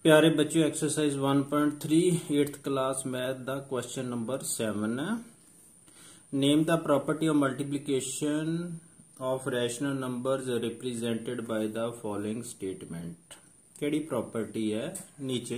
प्यारे बच्चों, exercise 1.3 8th class math दा क्वेश्चन नंबर 7 है। Name the property of multiplication of rational numbers represented by the following statement. केड़ी property है नीचे,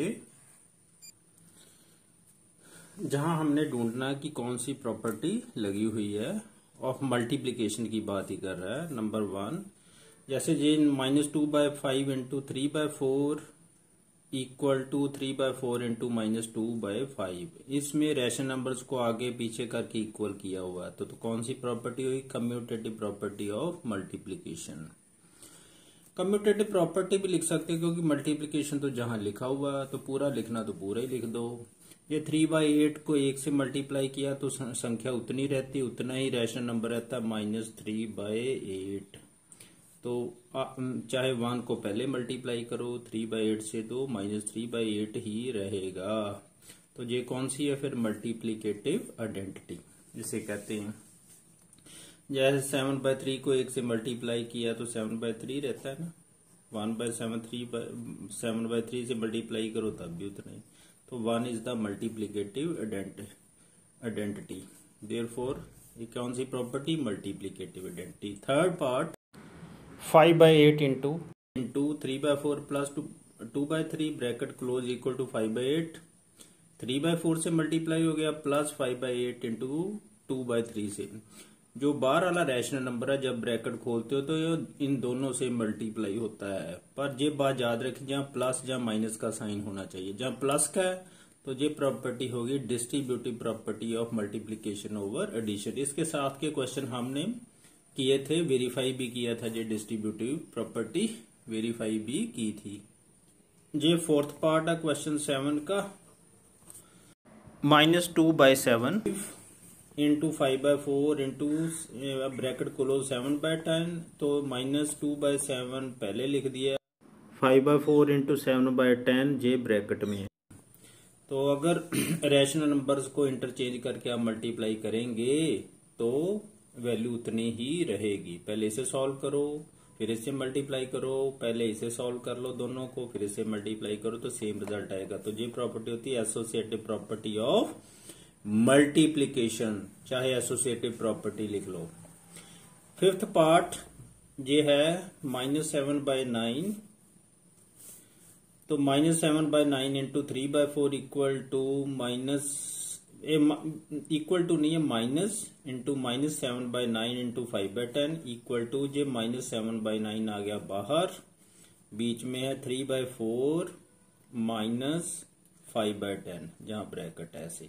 जहां हमने ढूंढना कि कौन सी प्रॉपर्टी लगी हुई है। ऑफ मल्टीप्लिकेशन की बात ही कर रहा है। नंबर 1, जैसे जे -2/5 इंटू 3/4 इक्वल टू 3/4 इंटू -2/5। इसमें रैशनल नंबर्स को आगे पीछे करके इक्वल किया हुआ है। तो कौन सी प्रॉपर्टी हुई? Commutative property of multiplication. Commutative property भी लिख सकते हैं, क्योंकि मल्टीप्लिकेशन तो जहां लिखा हुआ है तो पूरा लिखना तो पूरा ही लिख दो। ये 3/8 को 1 से मल्टीप्लाई किया तो संख्या उतनी रहती, उतना ही रैशनल नंबर रहता -3/8। तो चाहे 1 को पहले मल्टीप्लाई करो 3/8 से तो -3/8 ही रहेगा। तो ये कौन सी है फिर? मल्टीप्लिकेटिव आइडेंटिटी जिसे कहते हैं। जैसे 7/3 को 1 से मल्टीप्लाई किया तो 7/3 रहता है ना। 7/3 से मल्टीप्लाई करो तब भी उतना ही। तो 1 is the multiplicative identity. Therefore ये कौन सी property? Multiplicative identity. Third part, 5/8 into 3/4 plus 2/3 bracket close equal to 5/8। 3/4 से मल्टीप्लाई हो गया प्लस 5/8 इंटू 2/3 से। जो बाहर वाला रैशनल नंबर है जब ब्रैकेट खोलते हो तो इन दोनों से मल्टीप्लाई होता है। पर ये बात याद रखिए, जहां प्लस जहां माइनस का साइन होना चाहिए। जहां प्लस का है तो ये प्रॉपर्टी होगी distributive property of multiplication over addition. इसके साथ के क्वेश्चन हमने किए थे, वेरीफाई भी किया था। ये डिस्ट्रीब्यूटिव प्रॉपर्टी वेरीफाई भी की थी। ये फोर्थ पार्ट है क्वेश्चन 7 का। -2/7 इंटू 5/4 इंटू ब्रैकेट क्लोज 7/10। तो -2/7 पहले लिख दिया, 5/4 इंटू 7/10 ये ब्रैकेट में है। तो अगर रैशनल नंबर्स को इंटरचेंज करके आप मल्टीप्लाई करेंगे तो वैल्यू उतनी ही रहेगी। पहले इसे सॉल्व करो फिर इसे मल्टीप्लाई करो, पहले इसे सॉल्व कर लो दोनों को फिर इसे मल्टीप्लाई करो तो सेम रिजल्ट आएगा। तो ये प्रॉपर्टी होती है एसोसिएटिव प्रॉपर्टी ऑफ मल्टीप्लिकेशन, चाहे एसोसिएटिव प्रॉपर्टी लिख लो। फिफ्थ पार्ट ये है -7/9। तो -7/9 इंटू 3/4 इक्वल टू नहीं है minus into -7/9 into 5/10 equal to जे -7/9 आ गया बाहर, बीच में है 3/4 -5/10 जहां ब्रैकेट ऐसे।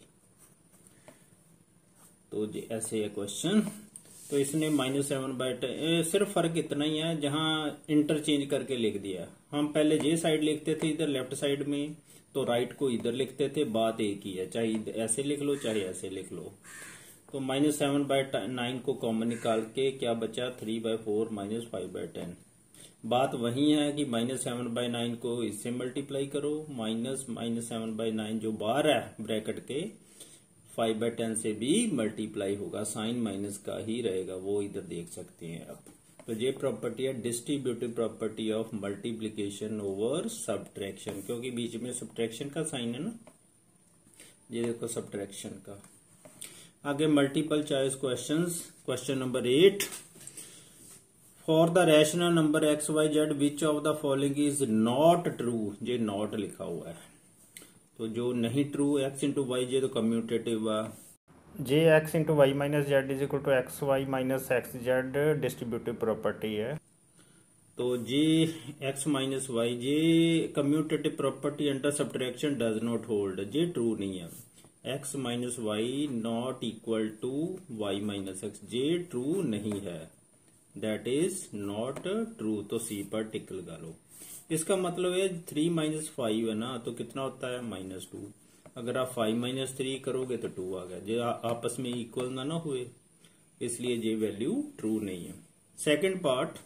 तो जे ऐसे है क्वेश्चन। तो इसने -7/10 सिर्फ फर्क इतना ही है जहां इंटरचेंज करके लिख दिया। हम पहले ये साइड लिखते थे इधर लेफ्ट साइड में, तो राइट को इधर लिखते थे। बात एक ही है, चाहे ऐसे लिख लो चाहे ऐसे लिख लो। तो -7/9 को कॉमन निकाल के क्या बचा? 3/4 -5/10। बात वही है कि -7/9 को इससे मल्टीप्लाई करो, -7/9 जो बाहर है ब्रैकेट के 5/10 से भी मल्टीप्लाई होगा, साइन माइनस का ही रहेगा, वो इधर देख सकते हैं आप। तो ये प्रॉपर्टी है distributive property of multiplication over subtraction, क्योंकि बीच में सब्ट्रैक्शन का साइन है ना। ये देखो सब्ट्रैक्शन का। आगे multiple choice questions. Question number 8, for the rational number XYZ which of the following is not true. ये नॉट लिखा हुआ है, तो जो नहीं ट्रू x इंटू वाई ये तो कम्यूटेटिव है। जे x into y minus z is equal to x y minus x z distributive property है। तो जे x माइनस वाई ये commutative property under subtraction does not hold, ये ट्रू नहीं है। x minus y not equal to y minus x, ये true नहीं है, दैट इज नॉट ट्रू। तो सी पर टिक लगा लो। इसका मतलब है 3 - 5 है ना, तो कितना होता है? -2। अगर आप 5 - 3 करोगे तो 2 आ गया। जो आपस में इक्वल ना हुए, इसलिए ये वैल्यू ट्रू नहीं है। Second part,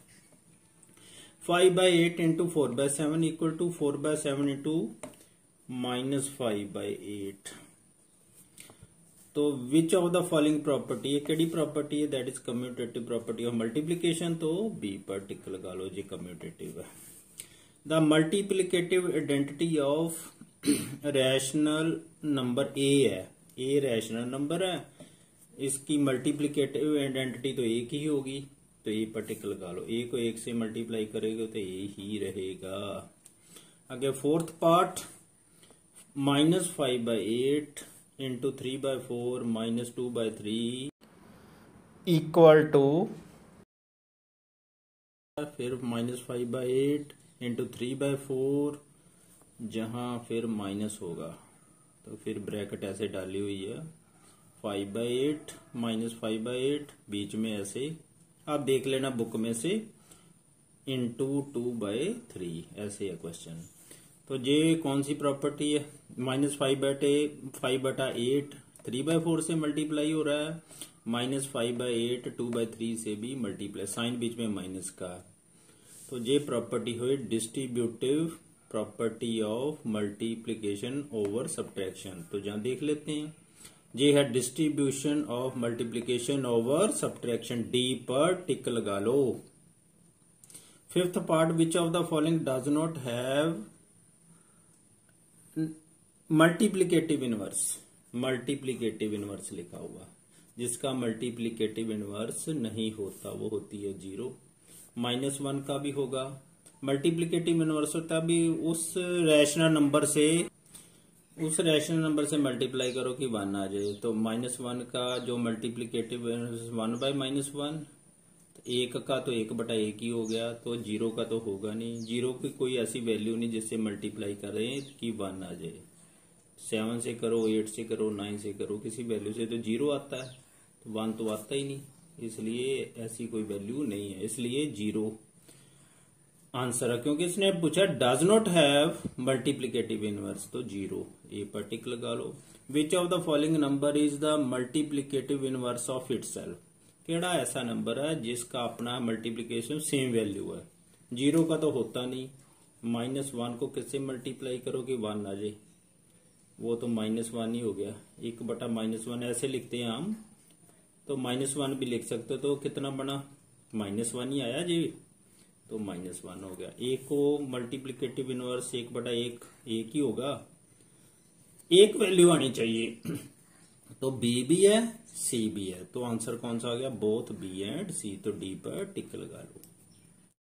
5/8 into 4/7 equal to 4/7 into -5/8। तो which of the following property, ये केडी प्रॉपर्टी है? That is commutative property of multiplication. तो बी पर टिक लगा लो, ये कम्यूटेटिव है। The multiplicative identity of rational number a है, ए रैशनल नंबर है, इसकी मल्टीप्लिकेटिव आइडेंटिटी तो एक ही होगी, तो ए पर टिक लगा लो। ए को एक से मल्टीप्लाई करेगा तो ए ही रहेगा। आगे fourth part, -5/8 into 3/4 -2/3 equal to, फिर -5/8 इंटू 3/4, जहां फिर माइनस होगा तो फिर ब्रैकेट ऐसे डाली हुई है, 5/8 -5/8 बीच में ऐसे, आप देख लेना बुक में से, इंटू 2/3 ऐसे है क्वेश्चन। तो ये कौन सी प्रॉपर्टी है, -5/8 3/4 से मल्टीप्लाई हो रहा है, -5/8 2/3 से भी मल्टीप्लाई, साइन बीच में माइनस का, तो ये प्रॉपर्टी हुई distributive property of multiplication over subtraction. तो जहां देख लेते हैं, ये है distribution of multiplication over subtraction, D पर टिक लगा लो। Fifth part, which of the following does not have multiplicative inverse, multiplicative inverse लिखा हुआ, जिसका मल्टीप्लीकेटिव इनवर्स नहीं होता वो होती है 0। -1 का भी होगा, मल्टीप्लीकेटिव इनवर्स होता है भी उस रैशनल नंबर से मल्टीप्लाई करो कि 1 आ जाए। तो -1 का जो मल्टीप्लीकेटिव 1/-1, तो 1 का तो 1/1 ही हो गया, तो 0 का तो होगा नहीं, 0 की कोई ऐसी वैल्यू नहीं जिससे मल्टीप्लाई करें कि 1 आ जाए। 7 से करो, 8 से करो, 9 से करो, किसी वैल्यू से तो 0 आता है, तो 1 तो आता ही नहीं, इसलिए ऐसी कोई वैल्यू नहीं है, इसलिए 0 आंसर है। क्योंकि इसने पूछा does not have multiplicative inverse, तो 0 ए पर टिक लगा लो। Which of the following number is the multiplicative inverse of itself, केड़ा ऐसा नंबर है जिसका अपना मल्टीप्लीकेशन सेम वैल्यू है, 0 का तो होता नहीं, -1 को किससे मल्टीप्लाई करो कि 1 आ जाए, वो तो -1 ही हो गया, 1/-1 ऐसे लिखते हैं हम, तो -1 भी लिख सकते हो, तो कितना बना, -1 ही आया जी, तो -1 हो गया। ए को मल्टीप्लीकेटिव इनवर्स 1/1 एक ही होगा, एक वैल्यू आनी चाहिए, तो बी भी है सी भी है, तो आंसर कौन सा आ गया, बोथ बी एंड सी, तो डी पर टिक लगा लो।